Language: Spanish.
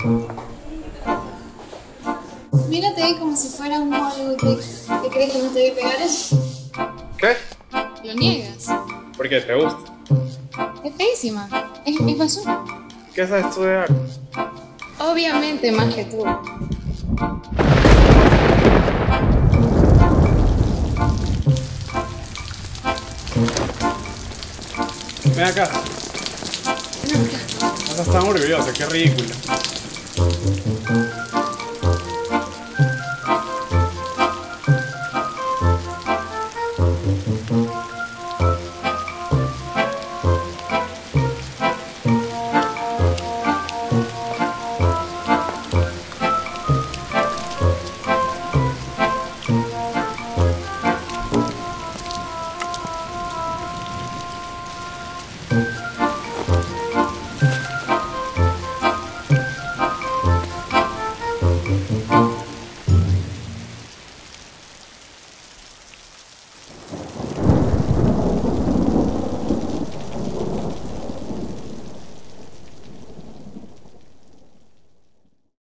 Mírate ahí como si fuera un Hollywood. ¿Te crees que no te voy a pegar eso? ¿Qué? Lo niegas. ¿Por qué? ¿Te gusta? Es feísima. Es basura. ¿Qué sabes tú de arte? Obviamente más que tú. Ven acá. Ven acá. Estás tan orgullosa, qué ridícula.